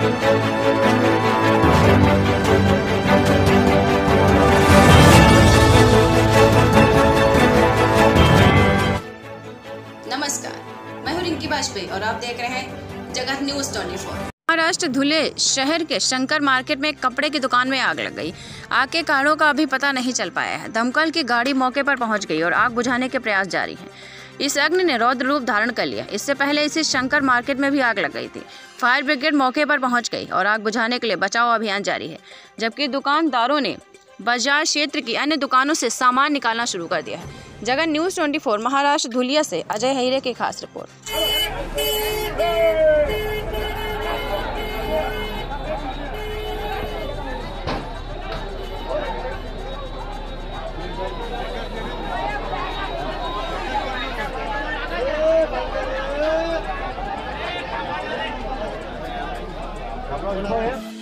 नमस्कार, मैं हूं रिंकी वाजपेयी और आप देख रहे हैं जगत न्यूज़ 24। महाराष्ट्र धुले शहर के शंकर मार्केट में कपड़े की दुकान में आग लग गई। आग के कारणों का अभी पता नहीं चल पाया है। दमकल की गाड़ी मौके पर पहुंच गई और आग बुझाने के प्रयास जारी हैं। इस अग्नि ने रौद्र रूप धारण कर लिया। इससे पहले इसी शंकर मार्केट में भी आग लग गई थी। फायर ब्रिगेड मौके पर पहुंच गई और आग बुझाने के लिए बचाव अभियान जारी है, जबकि दुकानदारों ने बाजार क्षेत्र की अन्य दुकानों से सामान निकालना शुरू कर दिया है। जगत न्यूज़ 24 महाराष्ट्र धुलिया से अजय हीरे की खास रिपोर्ट। है